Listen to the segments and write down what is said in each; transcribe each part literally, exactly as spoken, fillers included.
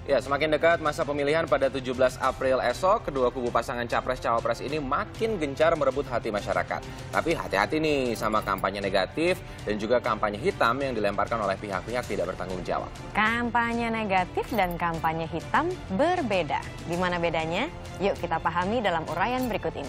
Ya, semakin dekat masa pemilihan pada tujuh belas April esok, kedua kubu pasangan Capres-Cawapres ini makin gencar merebut hati masyarakat. Tapi hati-hati nih sama kampanye negatif dan juga kampanye hitam yang dilemparkan oleh pihak-pihak tidak bertanggung jawab. Kampanye negatif dan kampanye hitam berbeda. Di mana bedanya? Yuk kita pahami dalam uraian berikut ini.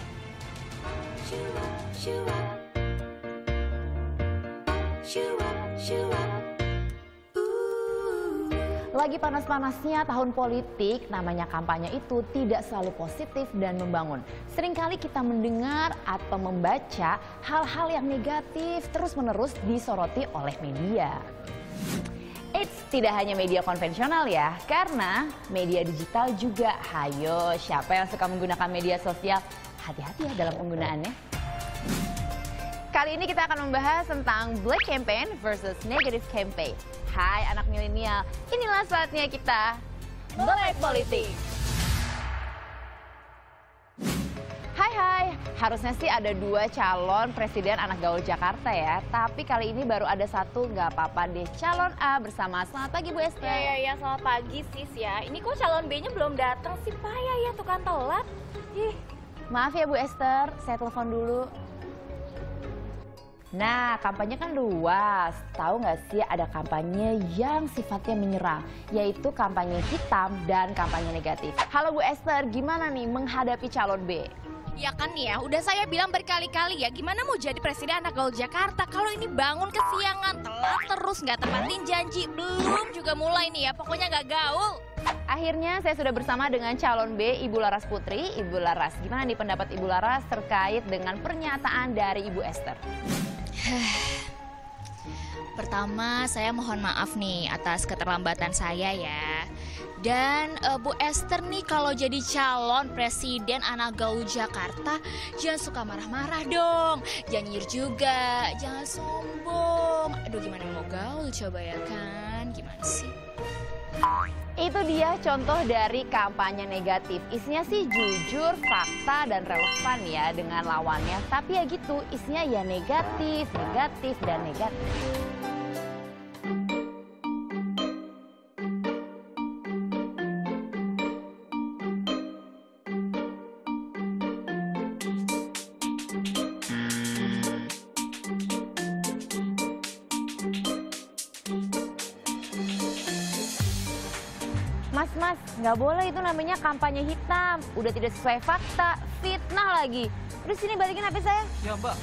Lagi panas-panasnya tahun politik, namanya kampanye itu tidak selalu positif dan membangun. Seringkali kita mendengar atau membaca hal-hal yang negatif terus-menerus disoroti oleh media. Eits, tidak hanya media konvensional ya, karena media digital juga. Hayo, siapa yang suka menggunakan media sosial? Hati-hati ya dalam penggunaannya. Kali ini kita akan membahas tentang Black Campaign versus Negative Campaign. Hai anak milenial, inilah saatnya kita melek politik. Hai hai, harusnya sih ada dua calon presiden anak gaul Jakarta ya. Tapi kali ini baru ada satu, nggak apa-apa deh. Calon A bersama. Selamat pagi Bu Esther. Ya, ya, ya, selamat pagi sis ya. Ini kok calon B-nya belum datang sih, payah ya, tuh kan telat. Ih. Maaf ya Bu Esther, saya telepon dulu. Nah, kampanye kan luas. Tahu nggak sih ada kampanye yang sifatnya menyerang, yaitu kampanye hitam dan kampanye negatif. Halo Bu Esther, gimana nih menghadapi calon B? Ya kan ya, udah saya bilang berkali-kali ya, gimana mau jadi presiden anak gaul Jakarta kalau ini bangun kesiangan, telat terus, nggak tepatin janji, belum juga mulai nih ya, pokoknya nggak gaul. Akhirnya saya sudah bersama dengan calon B, Ibu Laras Putri. Ibu Laras, gimana nih pendapat Ibu Laras terkait dengan pernyataan dari Ibu Esther? Pertama, saya mohon maaf nih atas keterlambatan saya ya. Dan uh, Bu Esther nih kalau jadi calon presiden anak gaul Jakarta, jangan suka marah-marah dong. Jangan nyinyir juga, jangan sombong. Aduh, gimana mau gaul coba ya kan? Gimana sih? Itu dia contoh dari kampanye negatif. Isinya sih jujur, fakta, dan relevan ya dengan lawannya. Tapi ya gitu, isinya ya negatif, negatif, dan negatif. Mas, mas, nggak boleh itu namanya kampanye hitam. Udah tidak sesuai fakta, fitnah lagi. Udah sini balikin H P saya. Ya Mbak.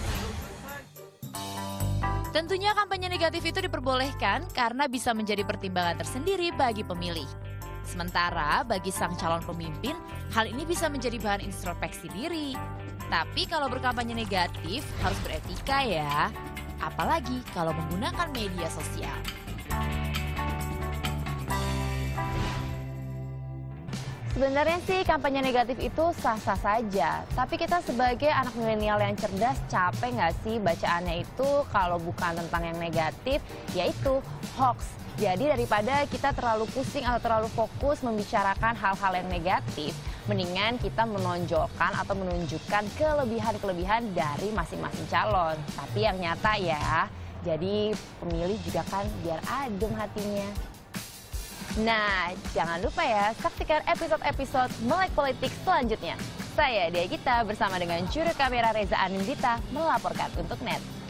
Tentunya kampanye negatif itu diperbolehkan karena bisa menjadi pertimbangan tersendiri bagi pemilih. Sementara bagi sang calon pemimpin, hal ini bisa menjadi bahan introspeksi diri. Tapi kalau berkampanye negatif harus beretika ya. Apalagi kalau menggunakan media sosial. Sebenarnya sih kampanye negatif itu sah-sah saja. Tapi kita sebagai anak milenial yang cerdas capek nggak sih bacaannya itu kalau bukan tentang yang negatif, yaitu hoax. Jadi daripada kita terlalu pusing atau terlalu fokus membicarakan hal-hal yang negatif, mendingan kita menonjolkan atau menunjukkan kelebihan-kelebihan dari masing-masing calon. Tapi yang nyata ya, jadi pemilih juga kan biar adem hatinya. Nah, jangan lupa ya, saksikan episode-episode Melek Politik selanjutnya. Saya Dia Gita bersama dengan juru kamera Reza Anindita melaporkan untuk Net.